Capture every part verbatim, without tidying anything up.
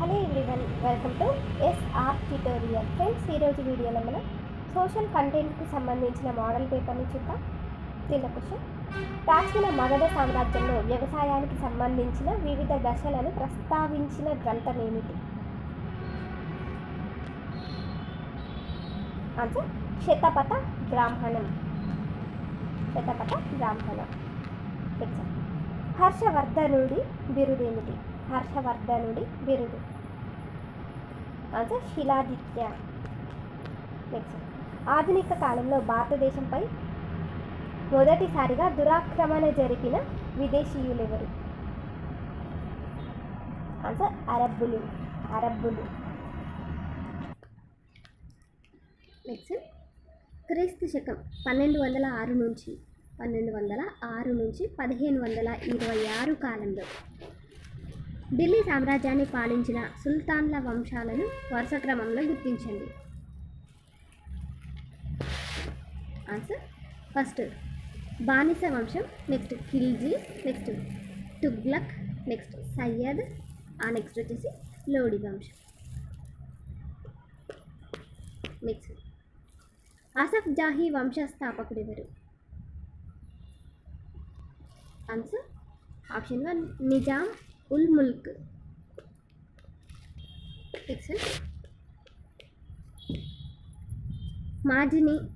Hello everyone, welcome to SR tutorial. Friends, ఈరోజు వీడియోలో మనం సోషల్ కంటెంట్కి సంబంధించిన మోడల్ పేపర్ని చూద్దాం. దీని క్వశ్చన్: ప్రాచీన మగధ సామ్రాజ్యంలో వ్యవసాయానికి సంబంధించిన వివిధ దశలను ప్రస్తావించిన గ్రంథం ఏమిటి? ఆన్సర్ శతపథ బ్రాహ్మణం. శతపథ బ్రాహ్మణం. ఎగ్జామ్: హర్షవర్ధనుడి బిరుదేమిటి? హర్షవర్ధనుడి బిరుదు ఆన్సర్ శిలాదిత్య. నెక్స్ట్: ఆధునిక కాలంలో భారతదేశంపై మొదటిసారిగా దురాక్రమణ జరిపిన విదేశీయులెవరు? ఆన్సర్ అరబ్బులు. అరబ్బులు. నెక్స్ట్: క్రీస్తు శకం పన్నెండు వందల ఆరు నుంచి పన్నెండు వందల ఆరు నుంచి పదిహేను వందల ఇరవై ఆరు కాలంలో ఢిల్లీ సామ్రాజ్యాన్ని పాలించిన సుల్తాన్ల వంశాలను వరుస క్రమంలో గుర్తించండి. ఆన్సర్ ఫస్ట్ బానిస వంశం, next Khilji, next Tughlaq, next Sayyid, ఆ నెక్స్ట్ వచ్చేసి లోడి వంశం. నెక్స్ట్ అసఫ్ జాహీ వంశస్థాపకుడు ఎవరు? Answer option one Nizam ul Mulk. Next Mazzini,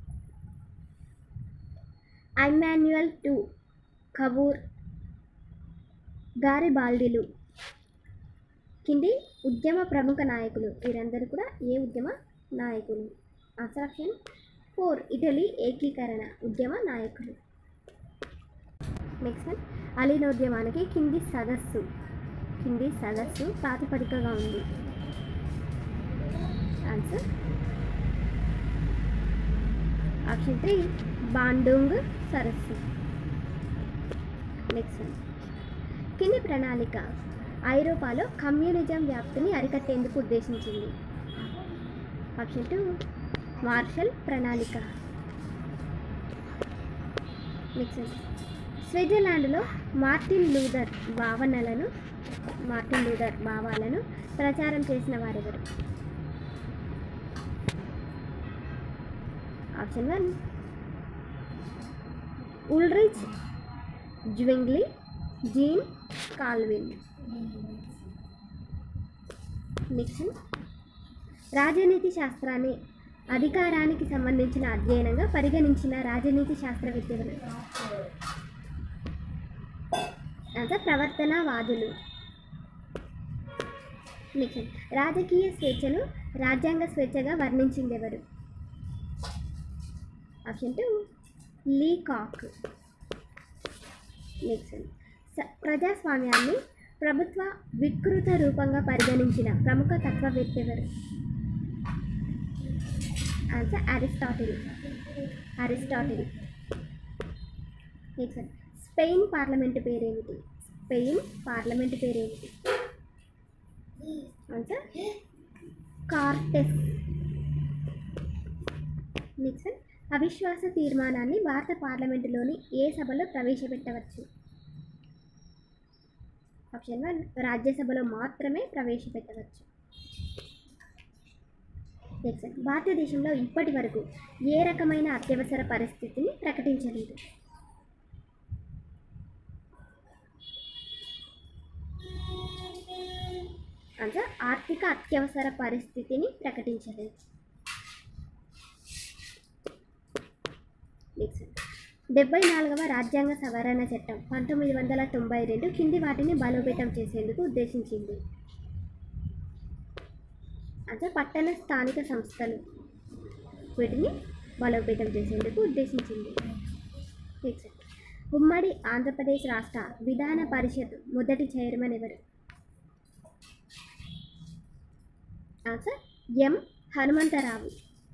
Emmanuel two Cavour, గారిబాల్డీలు కింది ఉద్యమ ప్రముఖ నాయకులు. వీరందరూ కూడా ఏ ఉద్యమ నాయకులు? ఆన్సర్ ఆప్షన్ ఫోర్ ఇటలీ ఏకీకరణ ఉద్యమ నాయకులు. నెక్స్ట్ అలీనోద్యమానికి కింది సదస్సు కింది సదస్సు ప్రాతిపదికగా ఉంది. ఆన్సర్ ఆప్షన్ త్రీ బాండుంగ్ సరస్సు. నెక్స్ట్ కింది ప్రణాళిక ఐరోపాలో కమ్యూనిజం వ్యాప్తిని అరికట్టేందుకు ఉద్దేశించింది. ఆప్షన్ టూ మార్షల్ ప్రణాళిక. నెక్స్ట్ స్విట్జర్లాండ్లో మార్టిన్ లూథర్ భావనలను మార్టిన్ లూథర్ భావాలను ప్రచారం చేసిన వారెవరు? Option one Ulrich Zwingli, Jean Calvin. Next రాజనీతి శాస్త్రాన్ని అధికారానికి సంబంధించిన అధ్యయనంగా పరిగణించిన రాజనీతి శాస్త్రవేత్త ఎవరు? ఆన్సర్ ప్రవర్తనవాదులు. నెక్స్ట్ రాజకీయ స్వేచ్ఛను రాజ్యాంగ స్వేచ్ఛగా వర్ణించింది ఎవరు? Option two Leacock. నెక్స్ట్ ప్రజాస్వామ్యాన్ని ప్రభుత్వ వికృత రూపంగా పరిగణించిన ప్రముఖ తత్వవేత్త ఎవరు? Answer Aristotle. Aristotle. Next Spain parliament పేరేమిటి? స్పెయిన్ పార్లమెంటు పేరేమిటి? Answer Cortes. నెక్స్ట్ అవిశ్వాస తీర్మానాన్ని భారత పార్లమెంటులోని ఏ సభలో ప్రవేశపెట్టవచ్చు? ఆప్షన్ వన్ రాజ్యసభలో మాత్రమే ప్రవేశపెట్టవచ్చు. నెక్స్ట్ భారతదేశంలో ఇప్పటి వరకు ఏ రకమైన అత్యవసర పరిస్థితిని ప్రకటించలేదు? ఆన్సర్ ఆర్థిక అత్యవసర పరిస్థితిని ప్రకటించలేదు. నెక్స్ట్ డెబ్బై నాలుగవ రాజ్యాంగ సవరణ చట్టం పంతొమ్మిది వందల తొంభై రెండు కింది వాటిని బలోపేతం చేసేందుకు ఉద్దేశించింది. ఆన్సర్ పట్టణ స్థానిక సంస్థలు వీటిని బలోపేతం చేసేందుకు ఉద్దేశించింది. నెక్స్ట్ ఉమ్మడి ఆంధ్రప్రదేశ్ రాష్ట్ర విధాన పరిషత్ మొదటి చైర్మన్ ఎవరు? ఆన్సర్ ఎం హనుమంతరావు.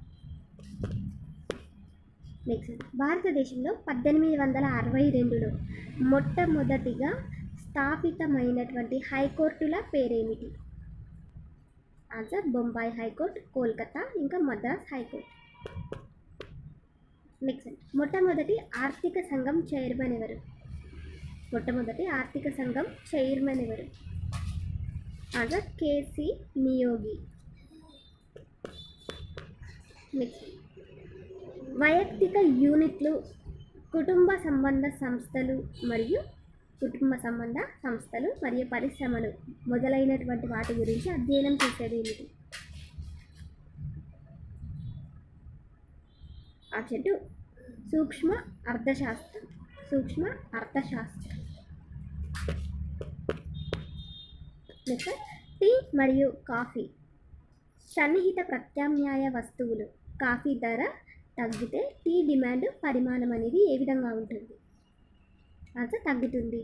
నెక్స్ట్ భారతదేశంలో పద్దెనిమిది వందల అరవై రెండులో మొట్టమొదటిగా స్థాపితమైనటువంటి హైకోర్టుల పేరేమిటి? ఆన్సర్ బొంబాయి హైకోర్టు, కోల్కతా, ఇంకా మద్రాస్ హైకోర్టు. నెక్స్ట్ మొట్టమొదటి ఆర్థిక సంఘం చైర్మన్ ఎవరు? మొట్టమొదటి ఆర్థిక సంఘం చైర్మన్ ఎవరు? ఆన్సర్ కేసీ నియోగి. నెక్స్ట్ వైయక్తిక యూనిట్లు, కుటుంబ సంబంధ సంస్థలు మరియు కుటుంబ సంబంధ సంస్థలు మరియు పరిశ్రమలు మొదలైనటువంటి వాటి గురించి అధ్యయనం చేసేది ఏమిటి? ఆప్షన్ టూ సూక్ష్మ అర్థశాస్త్రం. సూక్ష్మ అర్థశాస్త్రం. నెక్స్ట్ టీ మరియు కాఫీ సన్నిహిత ప్రత్యామ్నాయ వస్తువులు. కాఫీ ధర తగ్గితే టీ డిమాండ్ పరిమాణం అనేది ఏ విధంగా ఉంటుంది? ఆన్సర్ తగ్గుతుంది.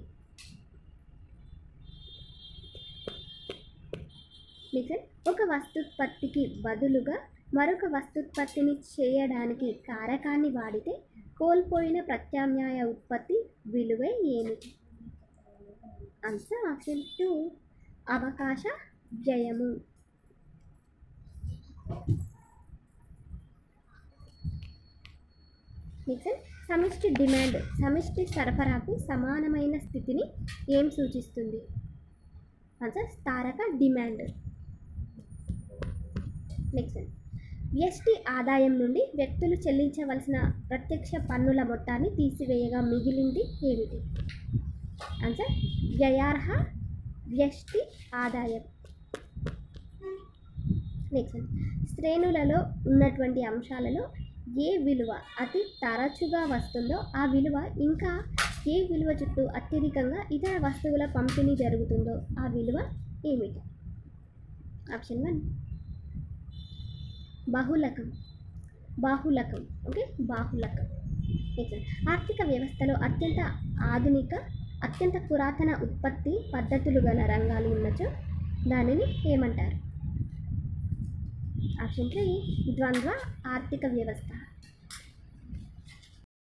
నెక్స్ట్ ఒక వస్తుత్పత్తికి బదులుగా మరొక వస్తుత్పత్తిని చేయడానికి కారకాన్ని వాడితే కోల్పోయిన ప్రత్యామ్నాయ ఉత్పత్తి విలువ ఏమిటి? ఆన్సర్ ఆప్షన్ టూ అవకాశ వ్యయము. నెక్స్ట్ సమిష్టి డిమాండ్ సమిష్టి సరఫరాకు సమానమైన స్థితిని ఏం సూచిస్తుంది? Answer స్థారక demand. నెక్స్ట్ వ్యష్టి ఆదాయం నుండి వ్యక్తులు చెల్లించవలసిన ప్రత్యక్ష పన్నుల మొత్తాన్ని తీసివేయగా మిగిలింది ఏమిటి? ఆన్సర్ వ్యయార్హ వ్యష్టి ఆదాయం. నెక్స్ట్ శ్రేణులలో ఉన్నటువంటి అంశాలలో ఏ విలువ అతి తరచుగా వస్తుందో ఆ విలువ ఇంకా ఏ విలువ చుట్టూ అత్యధికంగా ఇతర వస్తువుల పంపిణీ జరుగుతుందో ఆ విలువ ఏమిటి? ఆప్షన్ వన్ బాహుళకం. బాహుళకం. ఓకే, బాహుళకం. నెక్స్ట్ ఆర్థిక వ్యవస్థలో అత్యంత ఆధునిక అత్యంత పురాతన ఉత్పత్తి పద్ధతులు గల రంగాలు ఉన్నచో దానిని ఏమంటారు? ఆప్షన్ త్రీ ద్వంద్వ ఆర్థిక వ్యవస్థ.